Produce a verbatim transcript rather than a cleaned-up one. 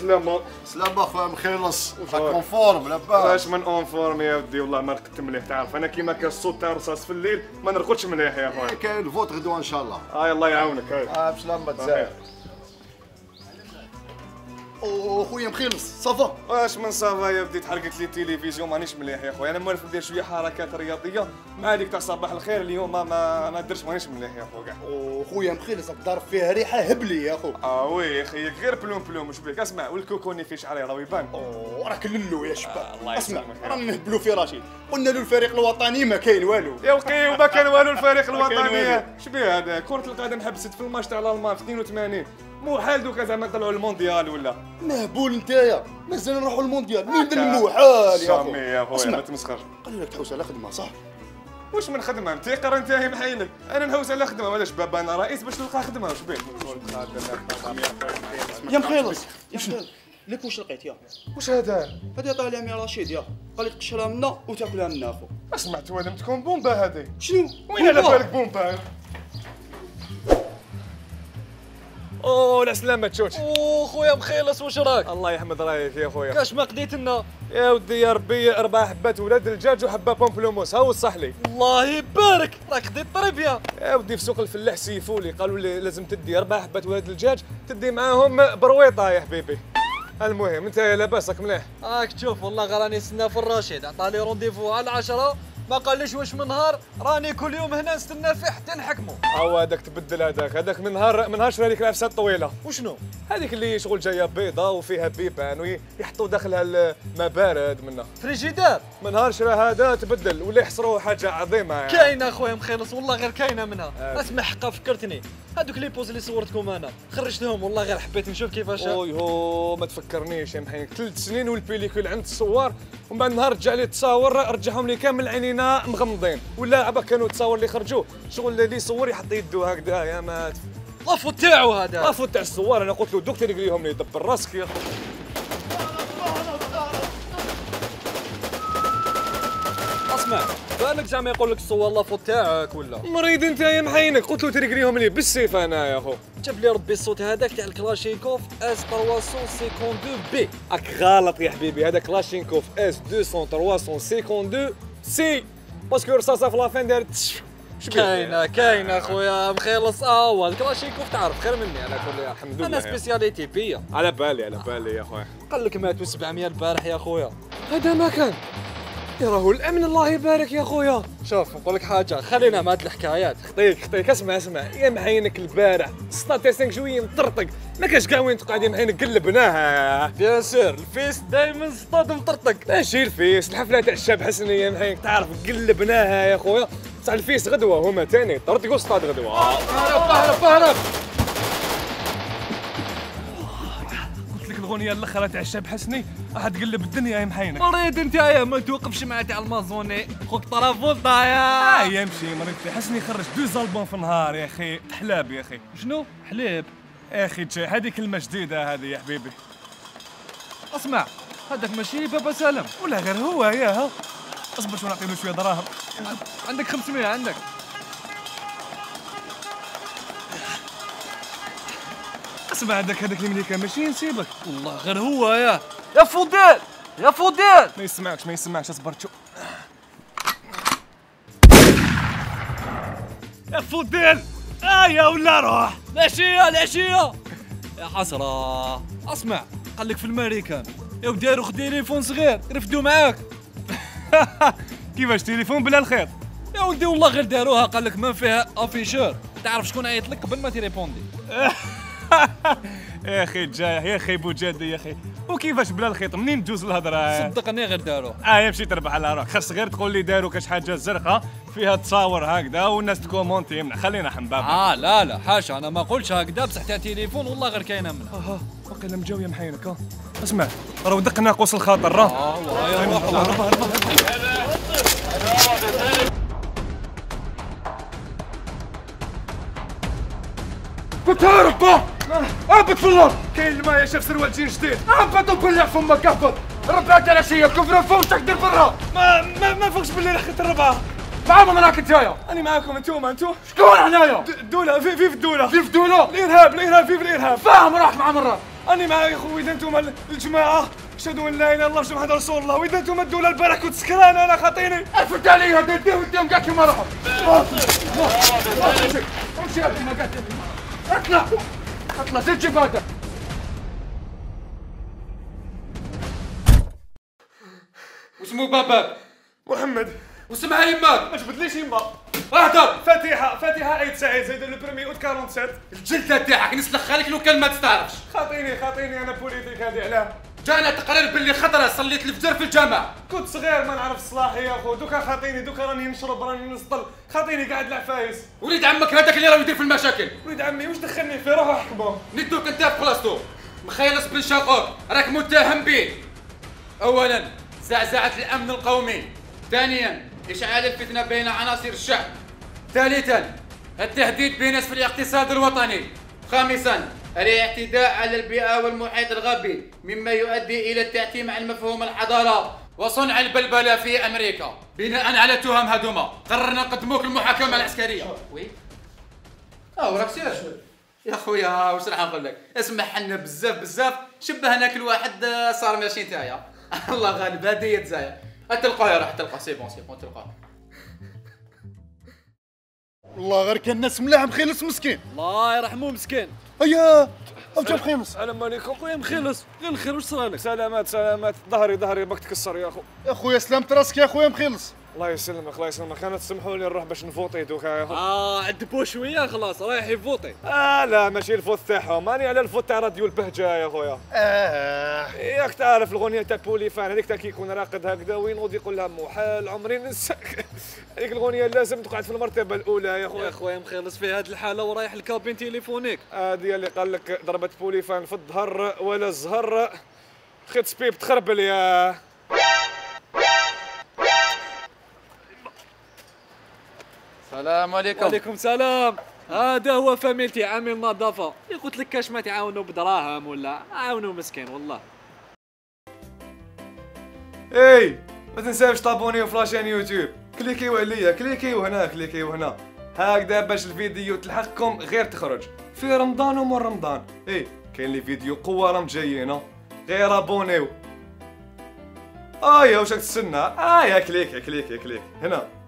سلامة سلامة خويا مخلص، راك فورم لاباس؟ واش من اون فورم يا ودي والله ما رقدت مليح، تعرف انا كيما كان الصوت تاع الرصاص في الليل ما نرقدش مليح يا خويا. كاين الفوت غدوه ان شاء الله. اه الله يعاونك. هاي اه بسلامة تزاير. او خويا مخلص صافا؟ واش من صافا يا ودي، تحرقت لي التلفزيون مانيش مليح يا خويا، انا موالف ندير شويه حركات رياضيه مع هذيك تاع صباح الخير اليوم ما ما, ما درتش مانيش مليح يا خويا. او خويا مخلص راك ضارب فيها ريحه هبلي يا خو. اه وي يا خيك غير بلوم بلوم واش بيك، اسمع والكوكوني في شعري راه يبان. او راك للو يا شباب. آه الله اسمع يسلمك. رانا نهبلوا في رشيد، قلنا له الفريق الوطني ما كاين والو. يا وقي وما كان والو الفريق الوطني. شبيه هذا كرة القدم حبست في الماتش تاع الالمان في اثنين وثمانين، مو حال دوكا زعما طلعوا المونديال ولا مهبول نتايا، مازال نروحوا المونديال مين ذا حال يا خو يا خويا ما تمسخرش. قال لك تحوس على خدمه صح؟ واش من خدمه متيقر انت هي محيلك، انا نهوس على خدمه ولا شباب انا رئيس باش نلقى خدمه واش بيك. يا مخلص يا مخلص لك واش لقيت يا واش هذا؟ هذه طالع مي رشيد يا قال لك تقشرها منا وتاكلها منا اخو. سمعت ولا تكون بومبا هذه؟ شنو؟ وين على بالك بومبا؟ اوه لا سلامة تشوت. اوه خويا مخلص واش راك؟ الله يحمد رايك يا خويا. كاش ما قديت لنا يا ودي يا ربي اربع حبات ولاد الدجاج وحبه بومبلوموس، ها هو الصح لي. الله يبارك راك قديت طريبيا. يا ودي في سوق الفلاح سيفولي قالوا لي لازم تدي اربع حبات ولاد الدجاج تدي معاهم برويطه يا حبيبي. المهم انت لاباسك مليح؟ راك تشوف والله غير راني نستنى في الرشيد، عطاني رونديفو على العشرة، ما قاليش واش من نهار، راني كل يوم هنا نستنى فيه حتى نحكمو. او هذاك تبدل هذاك هذاك من نهار من نهار شرا هذيك العفسه الطويله. وشنو؟ هذيك اللي شغل جايه بيضه وفيها بيبان ويحطوا داخلها الماء بارد منها. فريجيدار. من نهار شرا هذا تبدل ولا يحصروا حاجه عظيمه يعني. كاينه اخويا مخلص والله غير كاينه منها. اسمع حقا فكرتني، هذوك لي بوز اللي صورتكم انا خرجتهم والله غير حبيت نشوف كيفاش. اوي هو ما تفكرنيش يا محينك، ثلاث سنين والبيليكول عند الصوار ومن بعد نهار رجع لي التصاور رجعهم لي كامل عينينا مغمضين، ولا عبا كانوا التصاور اللي خرجوا شغل اللي يصور يحط يدو هكذا يا مات. لافو تاعو هذا. لافو تاع الصوار انا قلت له الدكتور يقريهم لي دبر راسك يا اسمع بالك زعما يقول لك الصور لافو تاعك ولا مريض انت يا محينك، قلت له تريقريهم لي بالسيف انا يا خو. جاب لي ربي الصوت هذاك تاع الكلاشينكوف اس ثلاثمية وخمسة وخمسين بي. راك غلط يا حبيبي، هذا كلاشينكوف اس مئتين ثلاثمية وخمسين سي باسكو رصاصه في لافين دارت. كاينه كاينه خويا مخلص. اه الكلاشينكوف تعرف خير مني انا كل الحمد لله. انا سبيسياليتي بيا. على بالي على بالي يا خويا. قال لك ماتوا سبعمية البارح يا خويا. هذا ما كان يا راهو الامن الله يبارك يا خويا. شوف نقول لك حاجه، خلينا مع هاد الحكايات. خطيك خطيك اسمع اسمع يا محينك البارح ستة خمسة شويه مطرطق ما كاش كاع وين تقعد يا محينك قلبناها. بيان سور الفيس دائما صطاد مطرطق. ماشي الفيس، الحفله تاع الشاب حسني يا محينك تعرف قلبناها يا خويا. بصح الفيس غدوه هما ثاني طرطقوا صطاد غدوه. اهرب اهرب اهرب. الاغنيه الاخرى تاع الشاب حسني راح تقلب الدنيا يا محينك. مريض انت يا ما توقفش مع تاع المازوني خوك طرافولتا يا. اه يمشي مريض حسني خرج دو زالبون في النهار يا اخي حلاب يا اخي. شنو حليب يا اخي هذه كلمه جديده هذه يا حبيبي. اسمع هذاك ماشي بابا سالم ولا غير هو يا ها. اصبر شو نعطي له شويه دراهم. عندك خمسمية عندك. اسمع هذاك هذاك اللي ملي كان ماشي نسيبك والله غير هو يا يا فوديل يا فوديل. ما يسمعكش ما يسمعكش اصبر شو يا فوديل. اه يا ولا روح العشيه العشيه يا حسره. اسمع قال لك في الماريكان يا وداروا خد تليفون صغير يرفدوا معاك. كيفاش تليفون بلا الخيط يا ودي والله غير داروها قال لك ما فيها افيشور تعرف شكون عيط لك قبل ما تيريبوندي. يا اخي جايح يا اخي بوجادي يا اخي وكيفاش بلا الخيط منين تجوز الهضره. صدقني غير داروه. اه يمشي تربح على روحك، خاص غير تقول لي داروا كاش حاجه زرقاء فيها تصاور هكذا والناس تكومونتي يمنع. خلينا حنباب. اه لا لا حاشا انا ما قلتش هكذا بصح تاع تليفون والله غير كاينه منها. اه وقيلا مجاو يا محينك. ها اسمع راهو دق ناقوس الخاطر راه. اه والله قلت هرب اهبط في الارض. كاين الماء يا شاف سروال جين جديد. اهبط وبلع فمك اهبط. ربعت على شيء كفر فوق تقدر برا. ما ما ما فوقش باللي راح تربعها. مع من راك نتايا؟ انا معاكم انتوما انتو شكون هنايا؟ الدولة في في الدولة في في الدولة؟ الارهاب الارهاب في الارهاب. فاهم راح مع مرة اني معاك اخويا. اذا انتم الجماعه اشهدوا ان لا اله الا الله محمد رسول الله، واذا انتم الدوله البارح كنت سكران انا خاطيني. عرفت علي هذا ديهم وديهم كاع كيما روحهم. امشي هذه ما قالت اطلع اطلع زيد جيب هذا. واسمو باباك؟ محمد. واسمها يماك؟ ما تبدليش يما. اهدر. فاتحه فاتحه عيد سعيد زيد لو بريمي اوت سبعة وأربعين. الجلده تاعك نسلخ خالك لو كان ما تستعرفش. خاطيني خاطيني انا بوليتيك هذه علاه. جانا تقرير باللي خطره صليت الفجر في الجامع. كنت صغير ما نعرف صلاحي يا خو، دوكا خاطيني دوكا راني نشرب راني نسطل، خاطيني قاعد العفايس. وليد عمك هذاك اللي راه يدير في المشاكل. وليد عمي واش دخلني فيه؟ روح احكمه. ندوك انت في بلاصتو. مخيلص بن شاقوق راك متهم به. اولا زعزعه الامن القومي. ثانيا اشعال الفتنه بين عناصر الشعب. ثالثا التهديد بنسف الاقتصاد الوطني. خامسا الاعتداء على البيئة والمحيط الغابي مما يؤدي إلى التأتيم عن مفهوم الحضارة وصنع البلبلة في أمريكا. بناء على تهم هذوما قررنا نقدموك المحاكمة العسكرية. وي اه وراك سير يا خويا واش راح نقول لك؟ اسمح حنا بزاف بزاف شبهنا كل واحد صار ماشي نتايا. الله غالب هذه هي تزايا. تلقاه راح تلقاه سي بون سي بون تلقاه. والله غير كان الناس ملاح مخيلص مسكين. الله يرحمه مسكين. ايا او جاب خيمس. السلام عليكم. خويا مخلص غير الخير واش صرالك؟ سلامات سلامات. ظهري ظهري باك تكسر يا اخو. يا خويا سلامت راسك يا خويا مخيلص. الله يسلمك الله يسلمك. انا تسمحوا لي نروح باش نفوطي دوكا يا اخو. اه عذبوه شويه خلاص رايح يفوطي. اه لا ماشي الفوت تاعهم، راني على الفوت تاع راديو البهجه يا خويا. اه ياك تعرف الاغنيه تاع بوليفان هذيك تاع كي يكون راقد هكذا وينوض يقول لها محال عمري ننساك. هذيك الاغنيه لازم تقعد في المرتبه الاولى يا يا خويا. خويا مخلص في هذه الحاله ورايح الكابين تليفونيك. هذه اللي قال لك ضربت بوليفان في الظهر ولا الزهر خيت سبيب تخربل يا. السلام عليكم. وعليكم السلام. هذا هو فاميلتي عامل نظافه. قلت لك كاش ما تعاونوا بدراهم ولا عاونوا مسكين والله. اي ما تنساوش طابونيو في لاشين يوتيوب، كليكيو عليا كليكيو هنا كليكيو هنا هكذا باش الفيديو تلحقكم غير تخرج في رمضان ومن رمضان. اي كاين لي فيديو قوه راهم جايين غير ابونيو. اه يا واش راك تستنى؟ اه يا كليك يا كليك يا كليك هنا.